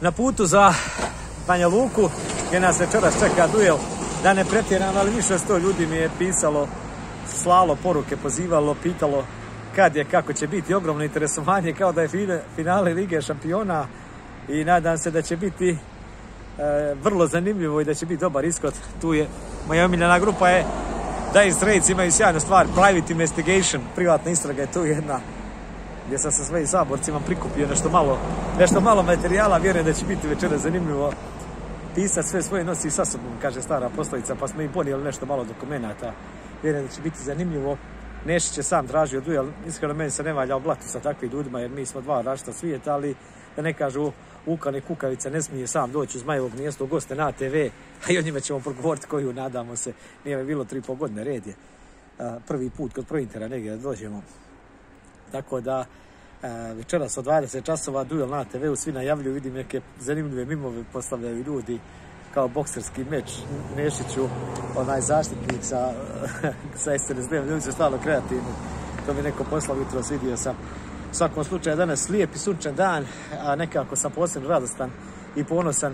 na putu za Banja Luku, gdje nas večeras čeka duel. Da ne pretjeram, ali više 100 ljudi mi je pisalo, slalo poruke, pozivalo, pitalo kad je, kako će biti. Ogromno interesovanje, kao da je finale Lige šampiona, i nadam se da će biti vrlo zanimljivo i da će biti dobar ishod. Tu je moja omiljena grupa je Dire Straits, imaju sjajnu stvar, Private Investigation, privatna istraga je tu jedna, gdje sam sa svojim saborcima prikupio nešto malo materijala. Vjerujem da će biti večera zanimljivo. Pisac sve svoje nosi sa sobom, kaže stara poslovica, pa smo i ponijeli nešto malo dokumenata. Vjerujem da će biti zanimljivo. Nešić je sam tražio duel, iskreno meni se ne valja oblati sa takvim ljudima, jer mi smo dva različita svijeta, ali da ne kažu Vukan i Kukavica ne smije sam doći uz Zmajevog mjesto u goste na TV, a i o njime ćemo progovoriti koju, nadamo se. Nije mi bilo 3,5 godine, red je. Prvi put kod Prointera negdje da dođemo. Tako da večeras od 20 časova duel na TV-u, svi najavljuju, vidim neke zanimljive mimove postavljaju ljudi, kao bokserski meč Nešiću, onaj zaštitnik sa SNSD-om, ljudi su stvarno kreativni. To mi neko poslao jutros, vidio sam. U svakom slučaju danas lijep i sunčan dan, a nekako sam posebno radostan i ponosan,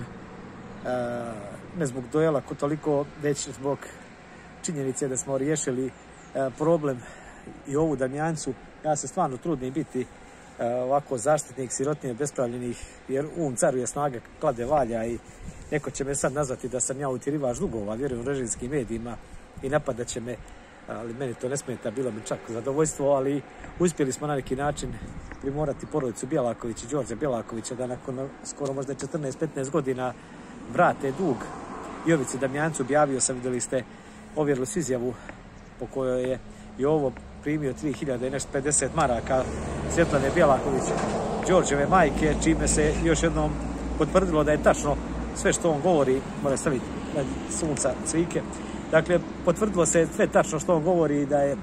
ne zbog duela toliko, već zbog činjenice da smo riješili problem i ovu Damjancu. Ja se stvarno trudim biti ovako zaštitnik sirotinje bespravljenih, jer caruje snaga, klade valja, i neko će me sad nazvati da sam ja utjerivač dugova, vjerujem u režimskim medijima, i napadat će me, ali meni to ne smeta, bilo mi čak zadovoljstvo, ali uspjeli smo na neki način primorati porodicu Bjelaković i Đorđa Bjelakovića da nakon skoro možda 14-15 godina vrate dug Jovici Damjancu. Objavio sam, vidjeli ste, ovjerili su izjavu po kojoj je i ovo primio 3050 maraka Svjetlane Bjelaković, Đorđeve majke, čime se još jednom potvrdilo da je tačno sve što on govori. Mora staviti sunca cvike. Dakle, potvrdilo se sve tačno što on govori, da je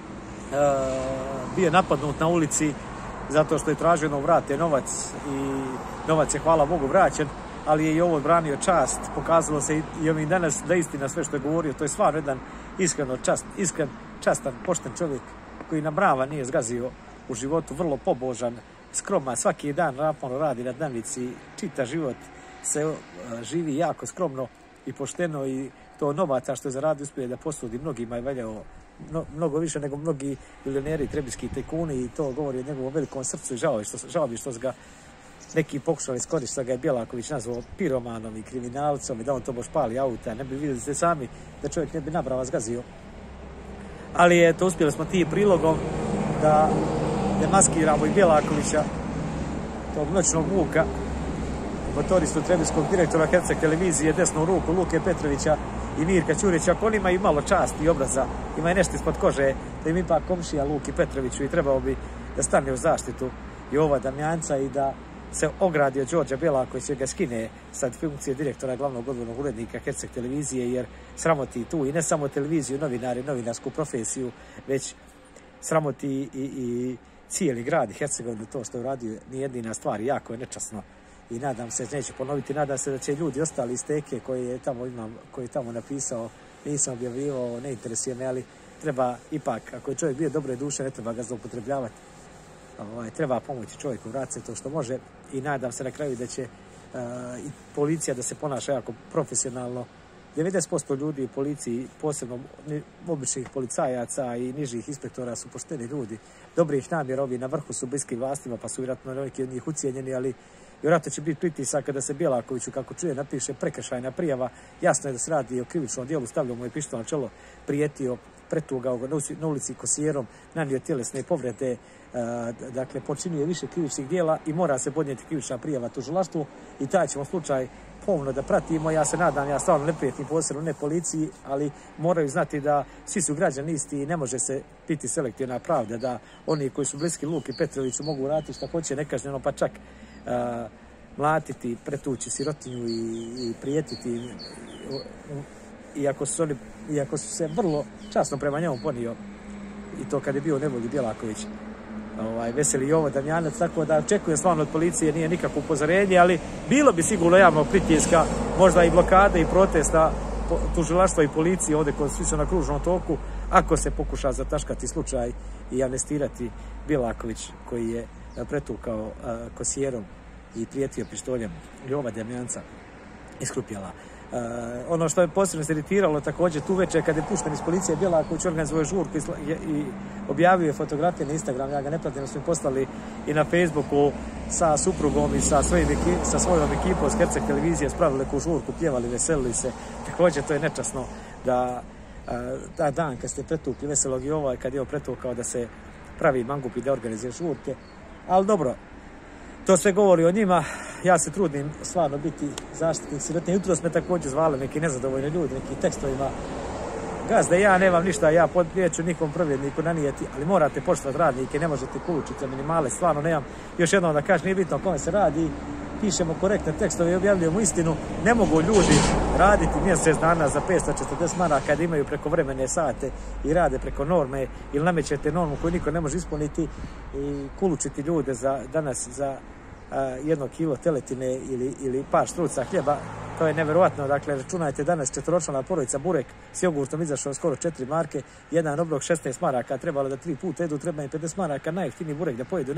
bio napadnut na ulici zato što je tražio da vrate novac, i novac je, hvala Bogu, vraćen, ali je i ovo branio čast. Pokazalo se i ovih danas da istina sve što je govorio. To je stvarno jedan iskren, častan, pošten čovjek koji nam mrava nije zgazio u životu, vrlo pobožan, skroman, svaki dan naporno radi na dnevnici, čita život, se živi jako skromno i pošteno, i to novaca što je zaradio uspije da posudi mnogima je valjao mnogo više nego mnogi milioneri, trebinski tajkuni, i to govori o njegovom velikom srcu. I žao mi što su ga neki pokušali iskoristiti, da ga je Bjelaković nazvao piromanom i kriminalcom, i da on to boš pali auta. Ne bi vidjeli ste sami da čovjek ne bi nabrava zgazio. Ali eto, uspjeli smo tim prilogom da demaskiramo i Bjelakovića, tog noćnog Vuka, motoristu, trebinskog direktora Herceg televizije, desnu ruku Luke Petrovića i Mirka Ćurića. Ako on ima i malo časti i obraza, ima i nešto ispod kože, da im ipak komšija Luki Petroviću, i trebao bi da stane u zaštitu i ova Damjanca i da se ogradi od Đorđa Bjelakovića, ga skine sad funkcije direktora glavnog odgovornog urednika Herceg televizije, jer sramoti tu i ne samo televiziju, novinari, novinarsku profesiju, već sramoti i cijeli grad i Hercegovinu. To što je uradio nije jedina stvar, jako je nečasno, i nadam se, neće ponoviti, nadam se da će ljudi ostali iz Teke koji je tamo napisao, nisam objavljivao, ne interesuje me, ali treba ipak, ako je čovjek bio dobre duše, ne treba ga zloupotrebljavati. Treba pomoći čovjeku, vratiti se to što može, i nadam se na kraju da će i policija da se ponaša jako profesionalno. 90% ljudi u policiji, posebno običnih policajaca i nižih inspektora, su pošteni ljudi, dobrih namjera. Ovi na vrhu su bliski vlastima, pa su vjerojatno neki od njih ucijenjeni, ali vjerojatno će biti pritisak kada se Bjelakoviću, kako čuje, napiše prekršajna prijava. Jasno je da se radi o krivičnom djelu, stavljao mu je pištolj na čelo, prijetio, pretugao ga na ulici kosijerom, nanio tjelesne povrede, dakle počinio više krivičnih djela i mora se podnijeti krivična prijava tužilaštvu, i taj ćemo slučaj pomno da pratimo. Ja se nadam, ja stvarno ne prijetim posebno ne policiji, ali moraju znati da svi su građani isti i ne može se biti selektivna pravda, da oni koji su bliski Luki Petroviću mogu raditi šta hoće nekažnjeno, pa čak mlatiti, pretući sirotinju i prijetiti, iako su se vrlo časno prema njemu ponio, i to kad je bio u nevolji Bjelaković. Veseli Jovo Damjanac, tako da očekujem stvarno od policije, nije nikakvo upozorenje, ali bilo bi sigurno javnog pritiska, možda i blokade i protesta tužilaštva i policije ovdje koji svi su na kružnom toku, ako se pokuša zataškati slučaj i amnestirati Bjelaković koji je pretukao kosijerom i prijetio pištoljem Jova Damjanca iz Krupjela. Ono što je posebno se iritiralo također tu večer kad je pušten iz policije Bjelaković organizuje žurku i objavio je fotografije na Instagram, ja ga ne pratim, smo im poslali i na Facebooku sa suprugom i sa svojom ekipom s Herceg televizije spravili neku žurku, pjevali, veselili se. Također to je nečasno da taj dan kad ste pretukli Veselog Jova, kad je on pretukao da se pravi mangup i da organizuje žurke, ali dobro. To sve govori o njima, ja se trudim stvarno biti zaštitnik sirotinje. Jutros me također zvali neki nezadovoljni ljudi, neki tekstovima. Gazda, ja nemam ništa, ja neću nikom provjedniku nanijeti, ali morate poštovati radnike, ne možete kulučiti za minimale, stvarno nemam. Još jednom da kažem, nije bitno o kome se radi, pišemo korektne tekstove i objavljujemo istinu. Ne mogu ljudi raditi mjesec dana za 540 maraka kad imaju prekovremene sate i rade preko norme ili namećete normu koju niko ne može ispuniti i kulučiti ljude danas za 1 kilo teletine ili par štruca hljeba. To je nevjerojatno. Dakle, računajte danas 4-člana porodica, burek s jogurtom izašao skoro 4 marke, jedan obrok 16 maraka, trebalo da 3 puta jedu, treba im 50 maraka, najjeftiniji burek da pojedu.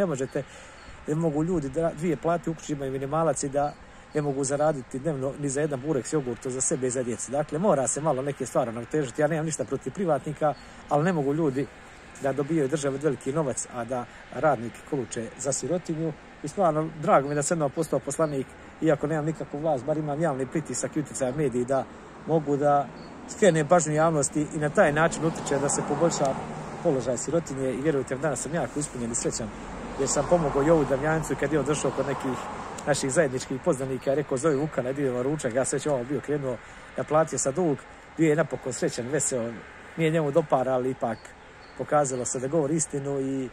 Ne mogu ljudi dvije plate ukući, imaju minimalac i da ne mogu zaraditi dnevno ni za jedan burek s jogurtom za sebe i za djecu. Dakle, mora se malo neke stvari natežiti. Ja nemam ništa protiv privatnika, ali ne mogu ljudi da dobijaju države veliki novac, a da radniki koluče za sirotinju. I stvarno, drago mi da sam postao poslanik, iako nemam nikakvu vlast, bar imam javni pritisak i utjecaj mediji da mogu da skrenem pažnju javnosti i na taj način utječe da se poboljša položaj sirotinje. I vjerujte, danas sam jako ispunjen i srećan jer sam pomogao Jovu Damjancu kad je on došao kod nekih naših zajedničkih poznanika i rekao zovi Vukana, idemo ručak, ja sve već ovamo bio krenuo, naplatio sa dug, bio je napokon srećan, veseo, nije njemu do para, ali ipak pokazalo se da govori istinu i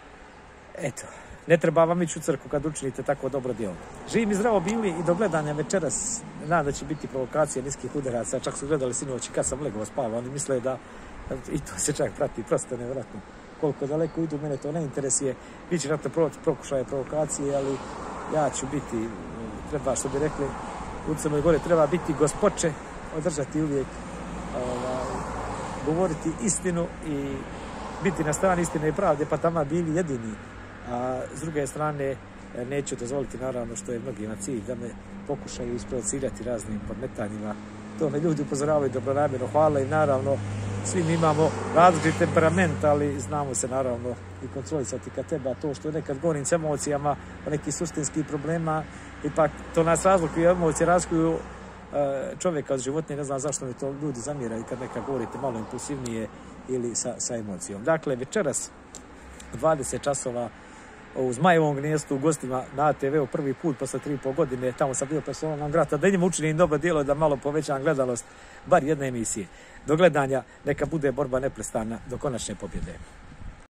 eto, ne treba vam ići u crkvu kad učinite tako dobro djelo. Živim i zdravo bili i do gledanja večeras, nadam da će biti provokacija niskih udaraca, čak su gledali sinoć kad sam legao spava, oni misle da i to se čak prati, prosto nevjerojatno. Koliko daleko idu, mene to ne interesuje, bit će vjerojatno prokušaje provokacije, ali ja ću biti, treba što bi rekli, u Crnoj Gori treba biti gospoče, održati uvijek, govoriti istinu i biti na strani istine i pravde, pa tamo bili jedini. A s druge strane, neću dozvoliti, naravno, što je mnogima cilj, da me pokušaju isprovocirati raznim podmetanjima. To me ljudi upozoravaju dobronamjerno, hvala im, naravno, svi mi imamo različit temperament, ali znamo se naravno i kontrolisati kad treba. To što nekad govorim s emocijama o nekih suštinskih problema, ipak to nas razlikuju, emocije razlikuju čovjeka od životinje, ne znam zašto mi to ljudi zamjeraju kad nekad govorite malo impulsivnije ili sa emocijom. Dakle, večeras 20 časova u Zmajevom gnijezdu u gostima na ATV-u prvi put posle 3,5 godine, tamo sam bio personalnom grata, da njima učinim dobro djelo da malo povećam gledalost bar jedne emisije. Do gledanja, neka bude borba neprestana do konačne pobjede.